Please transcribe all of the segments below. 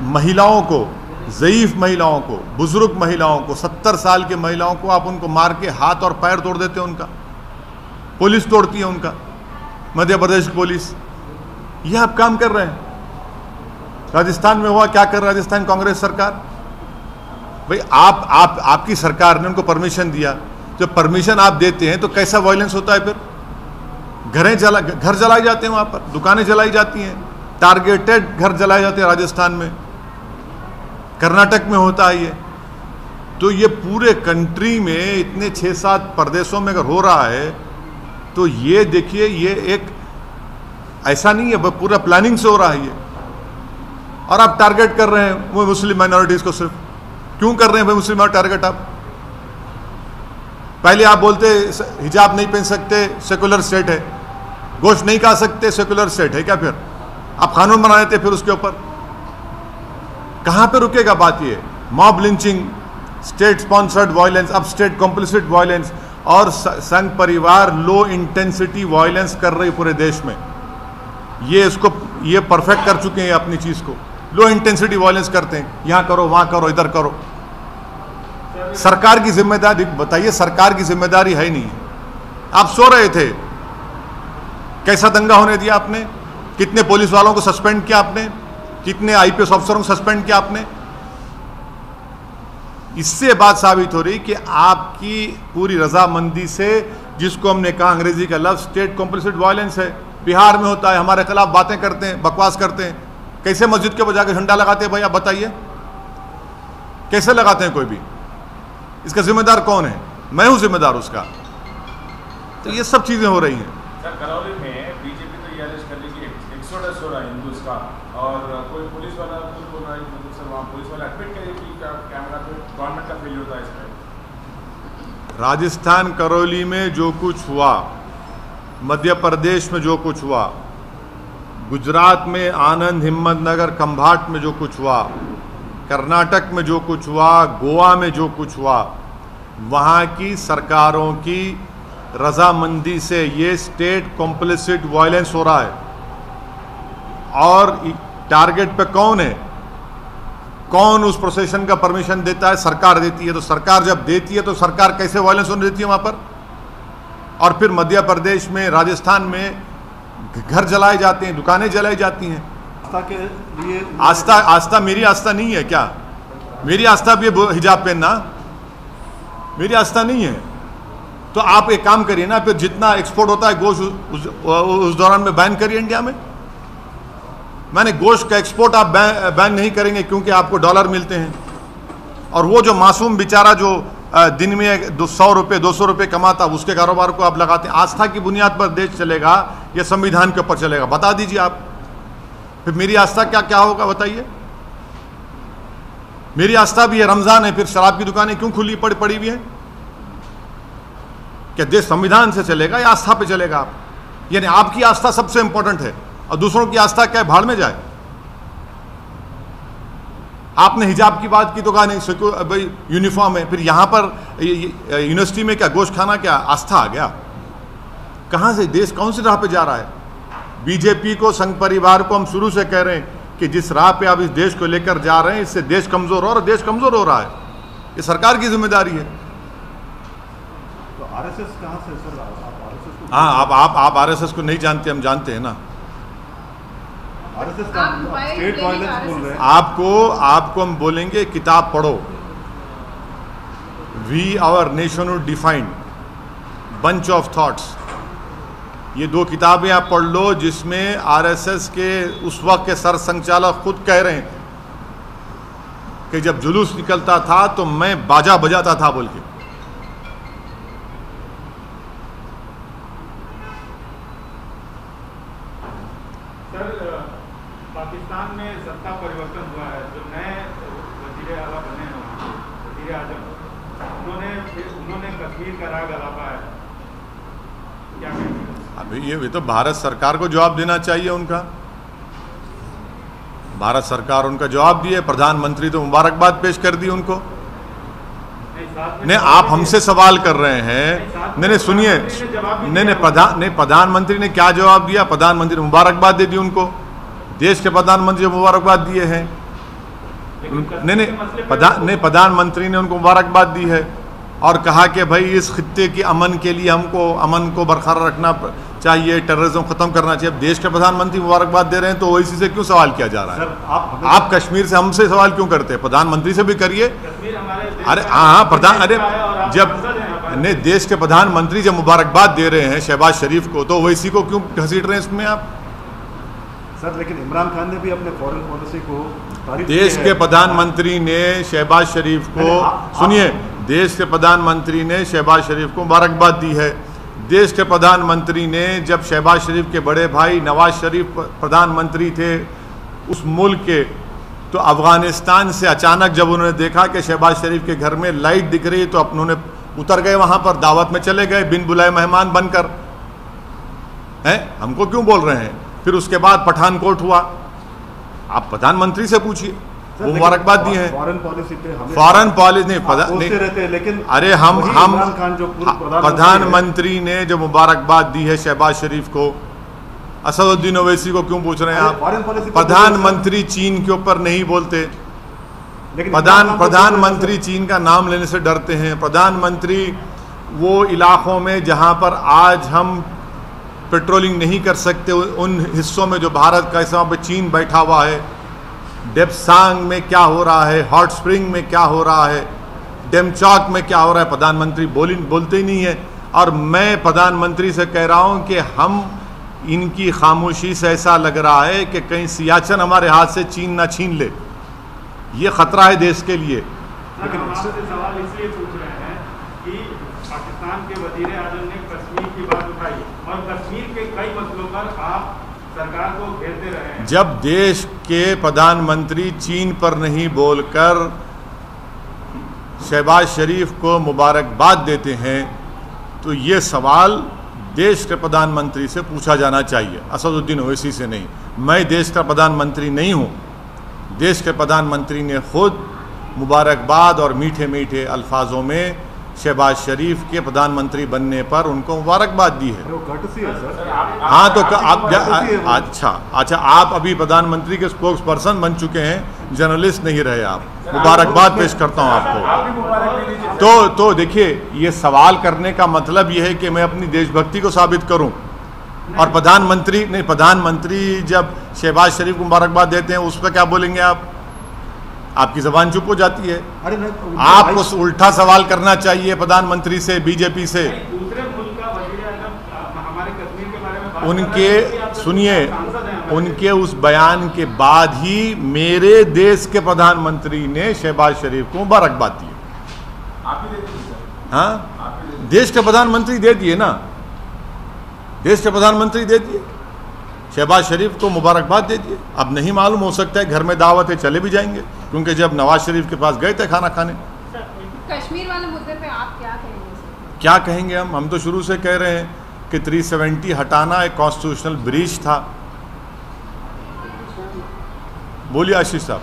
महिलाओं को, ज़ईफ़ महिलाओं को, बुजुर्ग महिलाओं को, 70 साल की महिलाओं को आप उनको मार के हाथ और पैर तोड़ देते हैं उनका, पुलिस तोड़ती है उनका, मध्य प्रदेश की पुलिस। यह आप काम कर रहे हैं। राजस्थान में हुआ, क्या कर रहा है राजस्थान कांग्रेस सरकार? भाई आपकी सरकार ने उनको परमिशन दिया, जब परमिशन आप देते हैं तो कैसा वायलेंस होता है फिर? घर जलाए जाते हैं, वहां पर दुकानें जलाई जाती हैं, टारगेटेड घर जलाए जाते हैं राजस्थान में, कर्नाटक में होता है ये। तो ये पूरे कंट्री में इतने 6-7 प्रदेशों में अगर हो रहा है तो ये देखिए, ये एक ऐसा नहीं है, पूरा प्लानिंग से हो रहा है ये। और आप टारगेट कर रहे हैं वो मुस्लिम माइनॉरिटीज को। सिर्फ क्यों कर रहे हैं भाई मुस्लिम टारगेट? आप पहले आप बोलते हिजाब नहीं पहन सकते, सेकुलर स्टेट है, गोश्त नहीं खा सकते, सेकुलर स्टेट है क्या? फिर आप कानून बना देते फिर उसके ऊपर। कहां पे रुकेगा बात? ये mob lynching, state sponsored violence, अब स्टेट कॉम्प्लिसिट वायलेंस, और संघ परिवार लो इंटेंसिटी वायलेंस कर रही पूरे देश में। ये परफेक्ट कर चुके हैं अपनी चीज को, लो इंटेंसिटी वायलेंस करते हैं, यहां करो, वहां करो, इधर करो। सरकार की जिम्मेदारी बताइए, सरकार की जिम्मेदारी है नहीं। आप सो रहे थे, कैसा दंगा होने दिया आपने? कितने पुलिस वालों को सस्पेंड किया आपने? कितने आईपीएस अफसरों को सस्पेंड किया आपने? इससे बात साबित हो रही कि आपकी पूरी रजामंदी से, जिसको हमने कहा अंग्रेजी का लफ्ज स्टेट कॉम्प्लिसिट वायलेंस है, बिहार में होता है, हमारे खिलाफ बातें करते हैं, बकवास करते हैं। कैसे मस्जिद के ऊपर जाकर झंडा लगाते हैं भाई? आप बताइए, कैसे लगाते हैं? कोई भी इसका जिम्मेदार कौन है? मैं हूं जिम्मेदार उसका। तो ये सब चीजें हो रही हैं। सर, करौली में बीजेपी तो ये अरेस्ट कर ली कि एक्सोडस हो रहा है हिंदूज का, और कोई पुलिस वाला खुद बोल रहा है कि सर वहाँ पुलिस वाला एडमिट करे कि कैमरा पे गवर्नमेंट का फेलियर था इसमें। राजस्थान करौली में जो कुछ हुआ, मध्य प्रदेश में जो कुछ हुआ, गुजरात में आनंद, हिम्मतनगर, खंभाट में जो कुछ हुआ, कर्नाटक में जो कुछ हुआ, गोवा में जो कुछ हुआ, वहाँ की सरकारों की रजामंदी से ये स्टेट कॉम्प्लिसिट वायलेंस हो रहा है। और टारगेट पे कौन है? कौन उस प्रोसेशन का परमिशन देता है? सरकार देती है। तो सरकार जब देती है तो सरकार कैसे वायलेंस होने देती है वहाँ पर? और फिर मध्य प्रदेश में, राजस्थान में घर जलाए जाते हैं, दुकानें जलाई जाती हैं। के लिए आस्था मेरी आस्था नहीं है क्या? मेरी आस्था भी हिजाब पहनना मेरी आस्था नहीं है। तो आप एक काम करिए ना, फिर जितना एक्सपोर्ट होता है गोश्त उस दौरान में बैन करिए इंडिया में। मैंने गोश्त का एक्सपोर्ट आप बैन नहीं करेंगे क्योंकि आपको डॉलर मिलते हैं, और वो जो मासूम बेचारा जो दिन में 100 रुपये 200 रुपये कमाता, उसके कारोबार को आप लगाते हैं। आस्था की बुनियाद पर देश चलेगा या संविधान के ऊपर चलेगा? बता दीजिए आप। फिर मेरी आस्था क्या होगा बताइए? मेरी आस्था भी है, रमजान है, फिर शराब की दुकानें क्यों खुली पड़ी हुई है? क्या देश संविधान से चलेगा या आस्था पे चलेगा? आप यानी आपकी आस्था सबसे इंपॉर्टेंट है और दूसरों की आस्था क्या भाड़ में जाए? आपने हिजाब की बात की तो कहा नहीं भाई यूनिफॉर्म है, फिर यहां पर यूनिवर्सिटी में क्या गोश्त खाना क्या आस्था आ गया? कहां से देश कौन सी राह पे जा रहा है? बीजेपी को, संघ परिवार को हम शुरू से कह रहे हैं कि जिस राह पे आप इस देश को लेकर जा रहे हैं, इससे देश कमजोर हो रहा है, और देश कमजोर हो रहा है। ये सरकार की जिम्मेदारी है। तो आरएसएस कहां से सर? आप आरएसएस को, हाँ, आप आरएसएस को नहीं जानते, हम जानते हैं ना। आरएसएस का स्टेट वायलेंस बोल रहे हैं। आपको हम बोलेंगे किताब पढ़ो, we our nationhood defined, bunch of thoughts. ये 2 किताबें आप पढ़ लो, जिसमें आरएसएस के उस वक्त के सर संचालक खुद कह रहे हैं कि जब जुलूस निकलता था तो मैं बाजा बजाता था बोल के। सर, पाकिस्तान में सत्ता परिवर्तन हुआ है, जो नए वजीर आला बने हैं, वजीर आजम, उन्होंने कश्मीर का राग अलापा है, क्या कहेंगे? अभी ये तो भारत सरकार को जवाब देना चाहिए उनका। भारत सरकार उनका जवाब दिए, प्रधानमंत्री तो मुबारकबाद पेश कर दी उनको। नहीं, आप हमसे सवाल कर रहे हैं। नहीं सुनिए, नहीं प्रधानमंत्री ने क्या जवाब दिया? प्रधानमंत्री ने मुबारकबाद दे दी उनको, देश के प्रधानमंत्री मुबारकबाद दिए हैं। नहीं, प्रधानमंत्री ने उनको मुबारकबाद दी है और कहा कि भाई इस खित्ते के अमन के लिए हमको अमन को बरकरार रखना चाहिए, टेररिज्म खत्म करना चाहिए। अब देश के प्रधानमंत्री मुबारकबाद दे रहे हैं तो ओवैसी से क्यों सवाल किया जा रहा है? सर, आप कश्मीर से हमसे सवाल क्यों करते हैं? प्रधानमंत्री से भी करिए। अरे हाँ, जब नहीं, देश के प्रधानमंत्री जब मुबारकबाद दे रहे हैं शहबाज शरीफ को, तो ओवैसी को क्यों घसीट रहे हैं इसमें आप? सर, लेकिन इमरान खान ने भी अपने फॉरेन पॉलिसी को देश के प्रधानमंत्री ने शहबाज शरीफ को, सुनिए, देश के प्रधानमंत्री ने शहबाज शरीफ को मुबारकबाद दी है। देश के प्रधानमंत्री ने, जब शहबाज शरीफ के बड़े भाई नवाज शरीफ प्रधानमंत्री थे उस मुल्क के, तो अफगानिस्तान से अचानक जब उन्होंने देखा कि शहबाज शरीफ के घर में लाइट दिख रही, तो उन्होंने उतर गए, वहां पर दावत में चले गए बिन बुलाए मेहमान बनकर। हैं, हमको क्यों बोल रहे हैं? फिर उसके बाद पठानकोट हुआ, आप प्रधानमंत्री से पूछिए, वो मुबारकबाद दी है। फॉरेन पॉलिसी पे फॉरेन पॉलिसी नहीं रहते हैं, लेकिन अरे हम प्रधानमंत्री ने जो मुबारकबाद दी है शहबाज शरीफ को, असदुद्दीन ओवैसी को क्यों पूछ रहे हैं आप? प्रधानमंत्री चीन के ऊपर नहीं बोलते, प्रधानमंत्री चीन का नाम लेने से डरते हैं। प्रधानमंत्री वो इलाकों में जहां पर आज हम पेट्रोलिंग नहीं कर सकते, उन हिस्सों में जो भारत का हिस्सा पे चीन बैठा हुआ है, डेप्सांग में क्या हो रहा है, हॉट स्प्रिंग में क्या हो रहा है, डेमचौक में क्या हो रहा है, प्रधानमंत्री बोलते ही नहीं है। और मैं प्रधानमंत्री से कह रहा हूं कि हम इनकी खामोशी से ऐसा लग रहा है कि कहीं सियाचिन हमारे हाथ से चीन ना छीन ले, ये खतरा है देश के लिए। लेकिन हम आपसे सवाल इसलिए पूछ रहे हैं कि पाकिस्तान के वजीर आजम ने कश्मीर की बात उठाई और कश्मीर के कई मसलों पर आप सरकार को घेरते रहे हैं। जब देश के प्रधानमंत्री चीन पर नहीं बोलकर शहबाज शरीफ को मुबारकबाद देते हैं, तो ये सवाल देश के प्रधानमंत्री से पूछा जाना चाहिए, असदुद्दीन ओवैसी से नहीं। मैं देश का प्रधानमंत्री नहीं हूँ। देश के प्रधानमंत्री ने खुद मुबारकबाद और मीठे मीठे अल्फाजों में शहबाज शरीफ के प्रधानमंत्री बनने पर उनको मुबारकबाद दी है। हाँ, तो आप अच्छा, आप अभी प्रधानमंत्री के स्पोक्स पर्सन बन चुके हैं, जर्नलिस्ट नहीं रहे आप। मुबारकबाद पेश करता हूँ आपको। तो देखिए, ये सवाल करने का मतलब ये है कि मैं अपनी देशभक्ति को साबित करूँ। और प्रधानमंत्री जब शहबाज शरीफ को मुबारकबाद देते हैं, उस पर क्या बोलेंगे आप? आपकी जबान चुप हो जाती है। आपको उल्टा सवाल करना चाहिए प्रधानमंत्री से, बीजेपी से। दूसरे मुल्क का वज़ीर आज़म हमारे कश्मीर के बारे में बात उनके सुनिए, उनके उस बयान के बाद ही मेरे देश के प्रधानमंत्री ने शहबाज शरीफ को मुबारकबाद दी। हाँ, देश के प्रधानमंत्री दे दिए ना, देश के प्रधानमंत्री दे दिए, शहबाज शरीफ को मुबारकबाद दे दिए। अब नहीं मालूम, हो सकता है घर में दावत है, चले भी जाएंगे, क्योंकि जब नवाज शरीफ के पास गए थे खाना खाने। कश्मीर वाले मुद्दे पे आप क्या कहेंगे? क्या कहेंगे हम तो शुरू से कह रहे हैं कि 370 हटाना एक कॉन्स्टिट्यूशनल ब्रीच था। बोलिए आशीष साहब।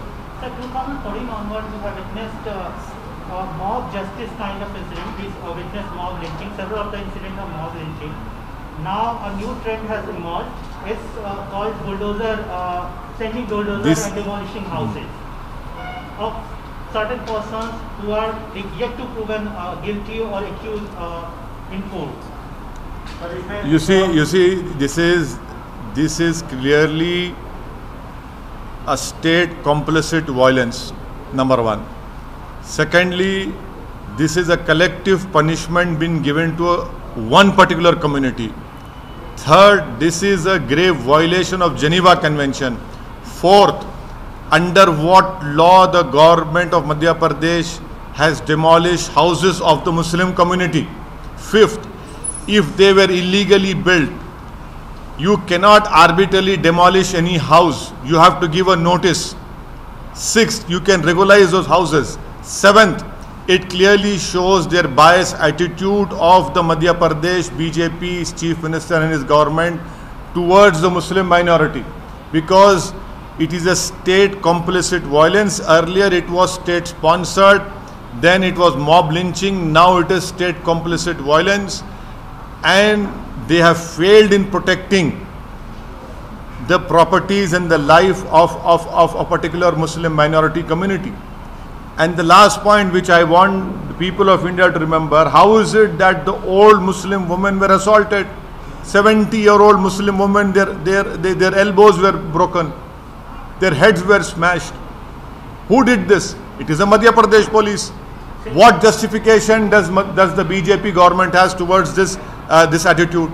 Now a new trend has emerged. It's called bulldozer, sending bulldozers and demolishing houses of certain persons who are yet to proven guilty or accused in court. You see, this is clearly a state complicit violence. Number one. Secondly, this is a collective punishment being given to one particular community. Third, this is a grave violation of Geneva Convention. Fourth, under what law the government of Madhya Pradesh has demolished houses of the Muslim community? Fifth, if they were illegally built, you cannot arbitrarily demolish any house. You have to give a notice. Sixth, you can regularize those houses. Seventh, it clearly shows their biased attitude of the Madhya Pradesh BJP's chief minister and his government towards the Muslim minority, because it is a state complicit violence. Earlier it was state sponsored, then it was mob lynching, now it is state complicit violence, and they have failed in protecting the properties and the life of a particular Muslim minority community. And the last point which I want the people of India to remember, how is it that the old Muslim women were assaulted? 70-year-old Muslim women, their elbows were broken, their heads were smashed. Who did this? It is the Madhya Pradesh police. What justification does the BJP government has towards this attitude?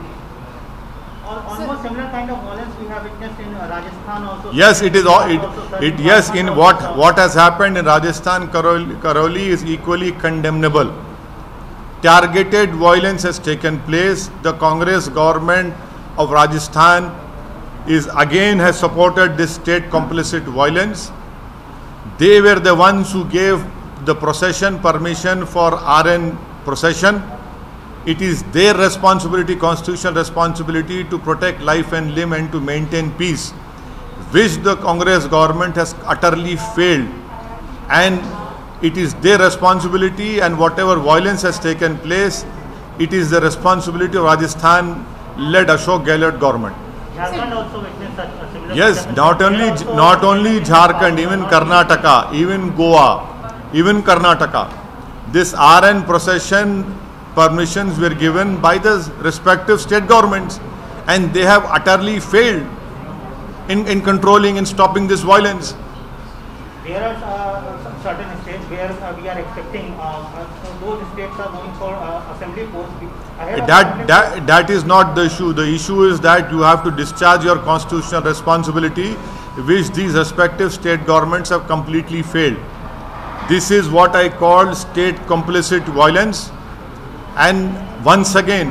Almost similar kind of violence we have witnessed in Rajasthan also. Yes, it is. Yes, in what has happened in Rajasthan, Karoli is equally condemnable. Targeted violence has taken place. The Congress government of Rajasthan has supported this state complicit violence. They were the ones who gave the procession permission for RN procession. It is their responsibility, constitutional responsibility, to protect life and limb and to maintain peace, which the Congress government has utterly failed. And it is their responsibility, and whatever violence has taken place, it is the responsibility of Rajasthan-led Ashok Gehlot government. Jharkhand also witnessed such a similar. Yes, not only Jharkhand, even Karnataka, even Goa, even Karnataka. This RN procession permissions were given by the respective state governments, and they have utterly failed in controlling and stopping this violence. There are certain states where we are expecting those states are going for assembly posts. That is not the issue. The issue is that you have to discharge your constitutional responsibility, which these respective state governments have completely failed. This is what I call state complicit violence. And once again,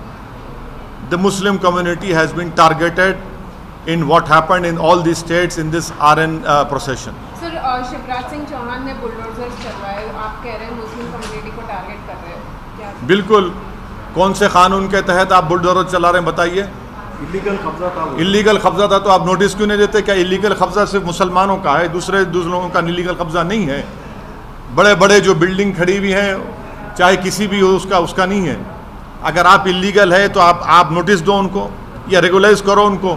the Muslim community has been targeted in what happened in all these states in this RN procession. Sir, Shivraj Singh Chouhan ने bulldozers चलवाए, आप कह रहे हैं Muslim community को target कर रहे हैं, क्या? बिल्कुल। कौन से कानून के तहत आप बुलडोजर चला रहे हैं, बताइए? इलीगल कब्जा था। इलीगल कब्जा था तो आप नोटिस क्यों नहीं देते? क्या इलीगल कब्जा सिर्फ मुसलमानों का है, दूसरे लोगों का इलीगल कब्जा नहीं है? बड़े बड़े जो बिल्डिंग खड़ी हुई हैं, चाहे किसी भी हो, उसका नहीं है। अगर आप इलीगल है तो आप नोटिस दो उनको, या रेगुलाइज करो उनको।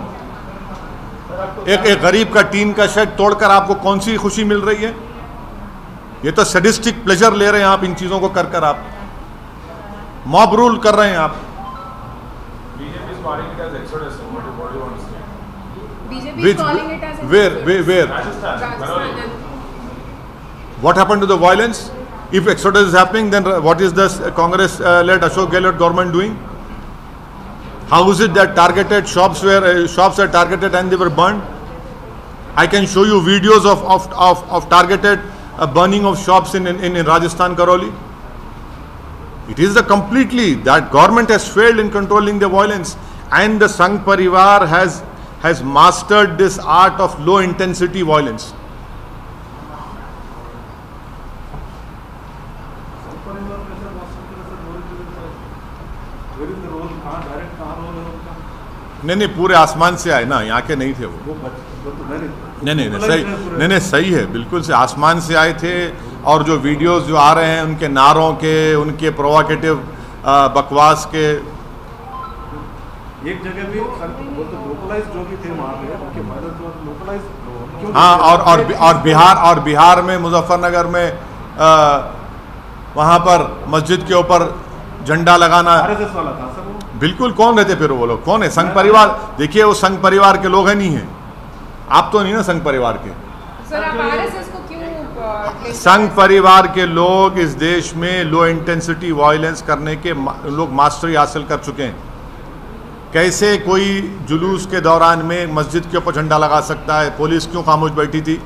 एक गरीब का टीन का शेड तोड़कर आपको कौन सी खुशी मिल रही है? ये तो सैडिस्टिक प्लेजर ले रहे हैं आप इन चीजों को कर आप मॉब रूल कर रहे हैं आप। BJP is calling it as exodus. What do you want to say? BJP is calling it as where? Rajasthan. What happened to the violence? If exodus is happening, then what is the Congress-led Ashok Gehlot government doing? How is it that targeted shops are targeted and they were burned? I can show you videos of targeted burning of shops in Rajasthan, Karoli. It is that government has failed in controlling the violence, and the Sangh Parivar has mastered this art of low intensity violence. नहीं, पूरे आसमान से आए ना, यहाँ के नहीं थे वो। नहीं, सही है, बिल्कुल से आसमान से आए थे। और जो वीडियोस जो आ रहे हैं उनके नारों के, उनके प्रोवोकेटिव बकवास के, एक जगह भी लोकलाइज जो भी थे वहाँ पे उनके लोकलाइज। हाँ, और बिहार में मुजफ्फरनगर में वहाँ पर मस्जिद के ऊपर झंडा लगाना। RSS वाला था सर वो। बिल्कुल। कौन रहते फिर वो लोग? कौन है? संघ परिवार। देखिए, वो संघ परिवार के लोग हैं, नहीं है? आप तो नहीं ना संघ परिवार के? सर, आप RSS को क्यों? संघ परिवार के लोग इस देश में लो इंटेंसिटी वायलेंस करने के लोग मास्टरी हासिल कर चुके हैं। कैसे कोई जुलूस के दौरान में मस्जिद के ऊपर झंडा लगा सकता है? पुलिस क्यों खामोश बैठी थी?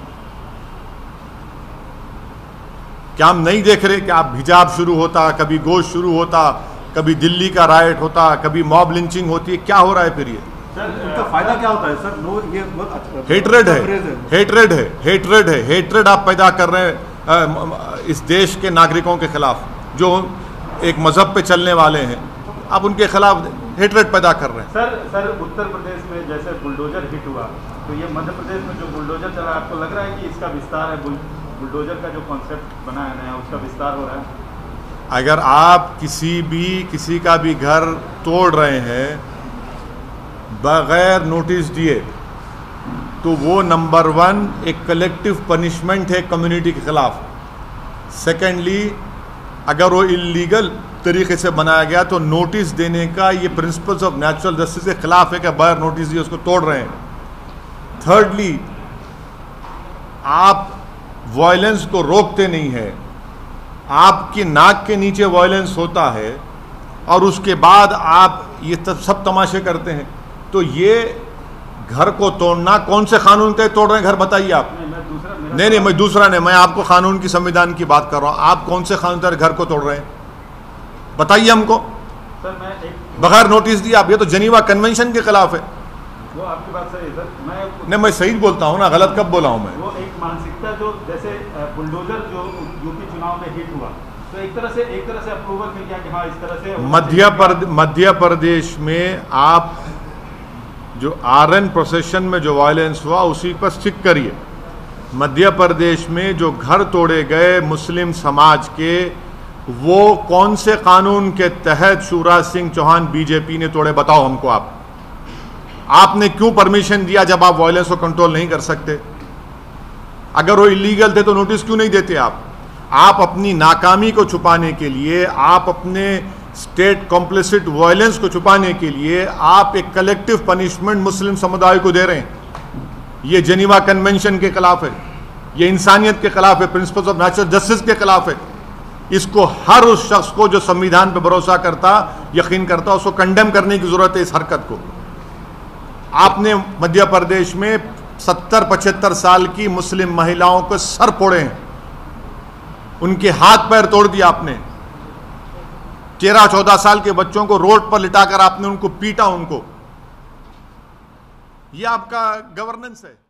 क्या हम नहीं देख रहे कि आप हिजाब शुरू होता, कभी गोश्त शुरू होता, कभी दिल्ली का राइट होता, कभी मॉब लिंचिंग होती है? क्या हो रहा है फिर ये? सर, उनका फायदा क्या होता है सर? ये बहुत हेट्रेड है। हेट्रेड आप पैदा कर रहे हैं इस देश के नागरिकों के खिलाफ, जो एक मजहब पे चलने वाले हैं। आप उनके खिलाफ हेट्रेड पैदा कर रहे हैं। सर, उत्तर प्रदेश में जैसे बुलडोजर हिट हुआ, तो ये मध्य प्रदेश में जो बुलडोजर चला, आपको लग रहा है कि इसका विस्तार है? बुलडोजर का जो कॉन्सेप्ट बना है नया, उसका विस्तार हो रहा है? अगर आप किसी का भी घर तोड़ रहे हैं, बगैर नोटिस दिए, तो वो नंबर 1 एक कलेक्टिव पनिशमेंट है कम्युनिटी के खिलाफ। सेकेंडली, अगर वो इलीगल तरीके से बनाया गया तो नोटिस देने का ये प्रिंसिपल्स ऑफ नेचुरल जस्टिस के खिलाफ है कि बगैर नोटिस दिए उसको तोड़ रहे हैं। थर्डली, आप वायलेंस को रोकते नहीं है, आपकी नाक के नीचे वायलेंस होता है और उसके बाद आप ये सब तमाशे करते हैं। तो ये घर को तोड़ना कौन से कानून के तोड़ रहे हैं? घर बताइए आप। नहीं, मैं दूसरा नहीं, मैं आपको कानून की संविधान की बात कर रहा हूं। आप कौन से कानून के घर को तोड़ रहे हैं बताइए हमको। सर मैं एक बगैर नोटिस दिया आप, ये तो जेनीवा कन्वेंशन के खिलाफ है। वो आपकी बात सही है सर। नहीं, मैं सही बोलता हूं ना, गलत कब बोला हूं मैं? वो एक मानसिकता जो जैसे बुलडोजर जो यूपी चुनाव में हिट हुआ, तो एक तरह से अप्रूवल मिल गया कि हाँ इस तरह से मध्य प्रदेश में आप जो आरएन प्रोसेशन में जो वायलेंस हुआ उसी पर स्टिक करिए। मध्य प्रदेश में जो घर तोड़े गए मुस्लिम समाज के, वो कौन से कानून के तहत शिवराज सिंह चौहान बीजेपी ने तोड़े? बताओ हमको। आपने क्यों परमिशन दिया जब आप वायलेंस को कंट्रोल नहीं कर सकते? अगर वो इलीगल थे तो नोटिस क्यों नहीं देते आप अपनी नाकामी को छुपाने के लिए, आप अपने स्टेट कॉम्प्लिसिट वायलेंस को छुपाने के लिए आप एक कलेक्टिव पनिशमेंट मुस्लिम समुदाय को दे रहे हैं। ये जेनीवा कन्वेंशन के खिलाफ है, ये इंसानियत के खिलाफ है, प्रिंसिपल्स ऑफ नेचुरल जस्टिस के खिलाफ है। इसको हर उस शख्स को जो संविधान पर भरोसा करता, यकीन करता, उसको कंडेम करने की जरूरत है इस हरकत को। आपने मध्य प्रदेश में 70-75 साल की मुस्लिम महिलाओं के सर फोड़े हैं, उनके हाथ पैर तोड़ दिया आपने। 13-14 साल के बच्चों को रोड पर लिटाकर आपने उनको पीटा। ये आपका गवर्नेंस है।